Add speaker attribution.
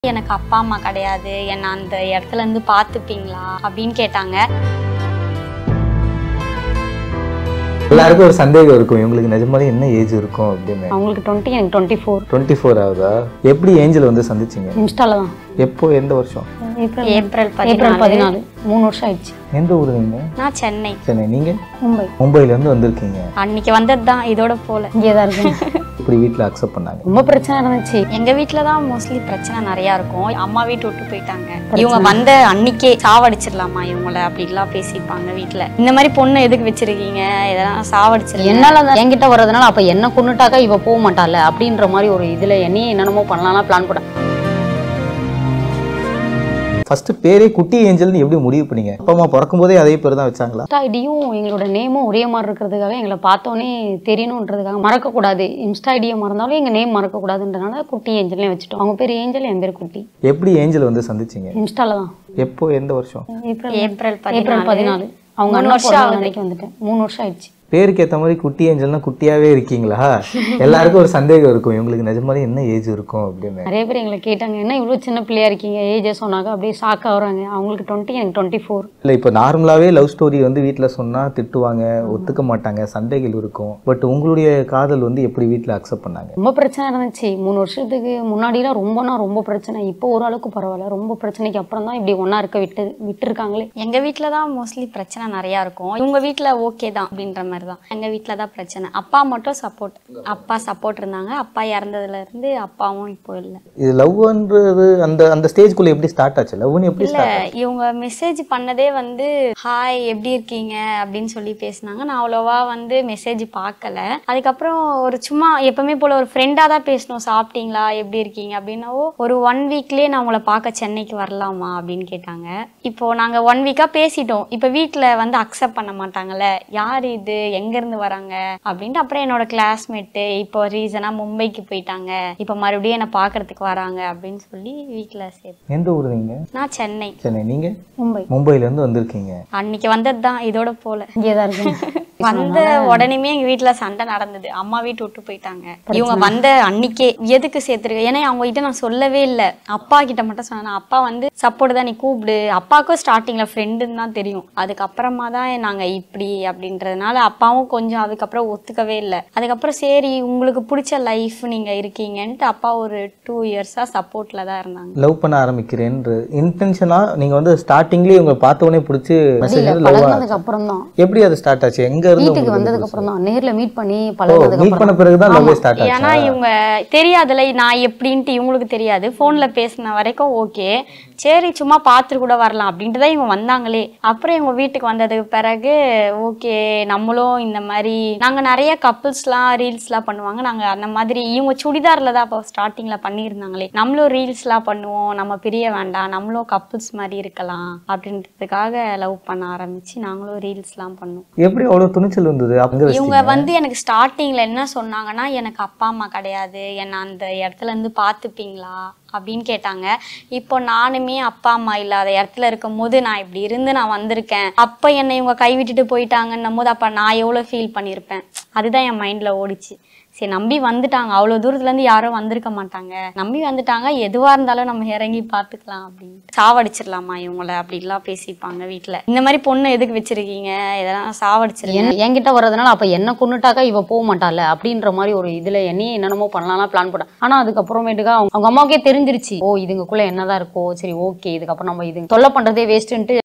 Speaker 1: எனக்கு அப்பா அம்மா கிடையாது, என்ன அந்த இடத்துல இருந்து பார்த்துப்பீங்களா அப்படின்னு கேட்டாங்க.
Speaker 2: எல்லாருக்கும் ஒரு சந்தேகம் இருக்கும், இவங்களுக்கு நிஜமாலே என்ன ஏஜ் இருக்கும் அப்படின்னு.
Speaker 3: அவங்களுக்கு 20, எனக்கு 24.
Speaker 2: 24 ஆகுதா? எப்படி ஏஞ்சல் வந்து சந்திச்சிங்க?
Speaker 3: இன்ஸ்டால தான்.
Speaker 2: எப்போ, எந்த வருஷம்?
Speaker 1: ஏப்ரல்
Speaker 3: 14. 3 வருஷம் ஆயிடுச்சு.
Speaker 2: எந்த ஊர் நீங்க?
Speaker 1: நான் சென்னை.
Speaker 2: சென்னை. நீங்க?
Speaker 3: மும்பை.
Speaker 2: மும்பைல இருந்து வந்திருக்கீங்க.
Speaker 1: அன்னைக்கு வந்தது தான், இதோட போல.
Speaker 3: இங்கே தான் இருக்கு.
Speaker 2: இப்படி வீட்டில் அக்செப்ட் பண்ணாங்க?
Speaker 3: ரொம்ப பிரச்சனை இருந்துச்சு.
Speaker 1: எங்க வீட்டுல தான் மோஸ்ட்லி பிரச்சனை நிறைய இருக்கும். அம்மா வீட்டு விட்டு போயிட்டாங்க. இவங்க வந்த அன்னைக்கே சாவடிச்சிடலாமா இவங்கள அப்படிலாம் பேசிப்பாங்க வீட்டுல. இந்த மாதிரி பொண்ணு எதுக்கு வச்சிருக்கீங்க, இதெல்லாம் சாவடிச்சிருக்கீங்க.
Speaker 3: என்னால என்கிட்ட வர்றதுனால அப்ப என்ன கொண்டுட்டாக்கா இவ போக மாட்டால அப்படின்ற மாதிரி ஒரு இதுல என்னையும் என்னென்னமோ பண்ணலாம் பிளான் போட்டேன்.
Speaker 2: ஃபர்ஸ்ட் பேரே குட்டி ஏஞ்சல்னு எப்படி முடிவு பண்ணீங்க? அப்பா அம்மா பிறக்கும் போதே அதே பேர் தான் வச்சாங்களா?
Speaker 3: ஐடியும் எங்களோட நேமும் ஒரே மாதிரி இருக்கிறதுக்காக, எங்களை பார்த்தோன்னே தெரியணுன்றதுக்காக, மறக்கக்கூடாது. இன்ஸ்டா ஐடியை மறந்தாலும் எங்க நேம் மறக்கக்கூடாதுன்றனால குட்டி ஏஞ்சல்னே வச்சுட்டோம். அவங்க பேர் ஏஞ்சல், என் பேர் குட்டி.
Speaker 2: எப்படி ஏஞ்சல் வந்து சந்திச்சிங்க?
Speaker 3: இன்ஸ்டால தான்.
Speaker 2: எப்போ, எந்த வருஷம்?
Speaker 1: ஏப்ரல்
Speaker 3: 14. அவங்க அண்ணா அன்னைக்கு வந்துட்டேன். 3 வருஷம் ஆயிடுச்சு.
Speaker 2: பேருக்கு ஏற்ற மாதிரி குட்டி ஏஞ்சல்னா குட்டியாவே இருக்கீங்களா? எல்லாருக்கும் ஒரு சந்தேகம் இருக்கும், இவங்களுக்கு நிஜமாலே என்ன ஏஜ் இருக்கும் அப்படின்னு.
Speaker 3: நிறைய பேர் எங்களை கேட்டாங்க, என்ன இவ்வளோ சின்ன பிள்ளையா இருக்கீங்க ஏஜ் சொன்னாங்க. அப்படியே ஷாக் ஆகுறாங்க. அவங்களுக்கு 20, எனக்கு 24.
Speaker 2: இல்லை, இப்போ நார்மலாகவே லவ் ஸ்டோரி வந்து வீட்டில் சொன்னால் திட்டுவாங்க, ஒத்துக்க மாட்டாங்க, சண்டைகள் இருக்கும். பட் உங்களுடைய காதல் வந்து எப்படி வீட்டில் அக்செப்ட் பண்ணாங்க?
Speaker 3: ரொம்ப பிரச்சனை இருந்துச்சு. 3 வருஷத்துக்கு முன்னாடிலாம் ரொம்ப பிரச்சனை. இப்போ ஓரளவுக்கு பரவாயில்ல. ரொம்ப பிரச்சனைக்கு அப்புறம் தான் இப்படி ஒன்றா இருக்க விட்டுருக்காங்களே.
Speaker 1: எங்க வீட்டில் தான் மோஸ்ட்லி பிரச்சனை நிறையா இருக்கும். இவங்க வீட்டில் ஓகே தான் அப்படின்ற மாதிரி தான். எங்க வீட்டில் தான் பிரச்சனை. அப்பா மட்டும் சப்போர்ட். அப்பா சப்போர்ட் இருந்தாங்க. அப்பா இறந்ததுல இருந்து அப்பாவும் இப்போ இல்லை.
Speaker 2: இது லவ்ன்றது அந்த அந்த ஸ்டேஜ்குள்ள எப்படி ஸ்டார்ட் ஆச்சு? லவ்னு எப்படி ஸ்டார்ட் ஆச்சு?
Speaker 1: இவங்க மெசேஜ் பண்ணதே வந்து ஹாய் எப்படி இருக்கீங்க அப்படின்னு சொல்லி பேசினாங்க. நான் அவ்வளோவா வந்து மெசேஜ் பார்க்கல. அதுக்கப்புறம் ஒரு சும்மா எப்பவுமே போல ஒரு ஃப்ரெண்டாக தான் பேசணும். சாப்பிட்டீங்களா, எப்படி இருக்கீங்க அப்படின்னாவோ ஒரு 1 வீக்லேயே நான் உங்களை பார்க்க சென்னைக்கு வரலாமா அப்படின்னு கேட்டாங்க. இப்போ நாங்கள் 1 வீக்காக பேசிட்டோம். இப்போ வீட்டில் வந்து அக்செப்ட் பண்ண மாட்டாங்கல்ல, யார் இது, எங்கேருந்து வராங்க அப்படின்ட்டு. அப்புறம் என்னோட கிளாஸ்மேட்டு இப்போ ரீசனாக மும்பைக்கு போயிட்டாங்க, இப்போ மறுபடியும் என்னை பார்க்கறதுக்கு வராங்க அப்படின்னு சொல்லி வீட்டில் சேர்த்து.
Speaker 2: எந்த ஊர் நீங்க?
Speaker 1: நான் சென்னை.
Speaker 2: சென்னை. நீங்க?
Speaker 3: மும்பை.
Speaker 2: மும்பைல இருந்து வந்திருக்கீங்க.
Speaker 1: அன்னைக்கு வந்தது தான், இதோட போல.
Speaker 3: இங்கே தான் இருக்கு.
Speaker 1: வந்த உடனேமே எங்க வீட்டுல சண்டை நடந்தது. அம்மா வீட்டு விட்டு போயிட்டாங்க. இவங்க வந்த அன்னைக்கே எதுக்கு சேர்த்துருக்க, ஏன்னா அவங்க கிட்ட நான் சொல்லவே இல்லை. அப்பா கிட்ட மட்டும் சொன்னேன். அப்பா வந்து சப்போர்ட் தான், நீ கூப்பிடு. அப்பாவுக்கும் ஸ்டார்டிங்ல ஃப்ரெண்டுன்னு தான் தெரியும். அதுக்கப்புறமா தான் நாங்க இப்படி அப்படின்றதுனால அப்பாவும் கொஞ்சம் அதுக்கப்புறம் ஒத்துக்கவே இல்லை. அதுக்கப்புறம் சரி உங்களுக்கு பிடிச்ச லைஃப் நீங்க இருக்கீங்கன்ட்டு அப்பா ஒரு 2 இயர்ஸா சப்போர்ட்ல தான் இருந்தாங்க.
Speaker 2: லவ் பண்ண ஆரம்பிக்கிறேன் இன்டென்ஷனா நீங்க வந்து ஸ்டார்டிங்லயே உங்க பார்த்த உடனே பிடிச்சி மெசேஜ்
Speaker 3: பழகினதுக்கு அப்புறம் தான்.
Speaker 2: எப்படி அது ஸ்டார்ட் ஆச்சு? எங்க இருந்து
Speaker 3: வீட்டுக்கு வந்ததுக்கு அப்புறம் தான், நேர்ல மீட் பண்ணி
Speaker 2: மீட் பண்ண பிறகு தான் லவ் ஸ்டார்ட் ஆச்சு.
Speaker 1: ஏன்னா இவங்க தெரியாதுல நான் எப்படின்ட்டு, இவங்களுக்கு தெரியாது. போன்ல பேசின வரைக்கும் ஓகே, சரி சும்மா பார்த்துட்டு கூட வரலாம் அப்படின்ட்டு தான் இவங்க வந்தாங்களே. அப்புறம் இவங்க வீட்டுக்கு வந்ததுக்கு பிறகு ஓகே நம்மளும் இந்த மாதிரி, நாங்கள் நிறைய கப்புள்ஸ்லாம் ரீல்ஸ்லாம் பண்ணுவாங்க. நாங்கள் அந்த மாதிரி இவங்க சுடிதாரில் தான் அப்போ ஸ்டார்டிங்கில் பண்ணியிருந்தாங்களே, நம்மளும் ரீல்ஸ்லாம் பண்ணுவோம், நம்ம பிரிய வேண்டாம், நம்மளும் கப்புள்ஸ் மாதிரி இருக்கலாம் அப்படின்றதுக்காக லவ் பண்ண ஆரம்பிச்சு நாங்களும் ரீல்ஸ்லாம் பண்ணுவோம்.
Speaker 2: எப்படி அவ்வளோ துணிச்சல் வந்தது?
Speaker 1: இவங்க வந்து எனக்கு ஸ்டார்டிங்கில் என்ன சொன்னாங்கன்னா, எனக்கு அப்பா அம்மா கிடையாது, என்னை அந்த இடத்துல இருந்து பார்த்துப்பீங்களா அப்படின்னு கேட்டாங்க. இப்போ நானுமே அப்பா அம்மா இல்லாத இடத்துல இருக்கும் போது நான் இப்படி இருந்து நான் வந்திருக்கேன். அப்போ என்னை இவங்க கைவிட்டுட்டு போயிட்டாங்கன்னும் போது அப்போ நான் எவ்வளோ ஃபீல் பண்ணியிருப்பேன், அதுதான் என் மைண்டில் ஓடிச்சு. சரி நம்பி வந்துட்டாங்க, அவ்வளோ தூரத்துலேருந்து யாரும் வந்திருக்க மாட்டாங்க, நம்பி வந்துட்டாங்க, எதுவாக இருந்தாலும் நம்ம இறங்கி பார்த்துக்கலாம் அப்படின்ட்டு. சாவடிச்சிடலாமா இவங்கள அப்படிலாம் பேசிப்பாங்க வீட்டில். இந்த மாதிரி பொண்ணு எதுக்கு வச்சிருக்கீங்க, இதெல்லாம் சாவடிச்சிருக்கீங்க.
Speaker 3: என்கிட்ட வர்றதுனால அப்ப என்ன கொண்டுட்டாக்கா இவ போக மாட்டால அப்படின்ற மாதிரி ஒரு இதுல என்னையும் என்னென்னமோ பண்ணலாம் பிளான் போட்டேன். ஆனா அதுக்கப்புறமேட்டுக்கா அவங்க அம்மாவுக்கே தெரிஞ்சிருச்சு, ஓ இதுங்களுக்குள்ள என்னதான் இருக்கோ, சரி ஓகே இதுக்கப்புறம் நம்ம இது தொல்லை பண்றதே வேஸ்ட்டுன்ட்டு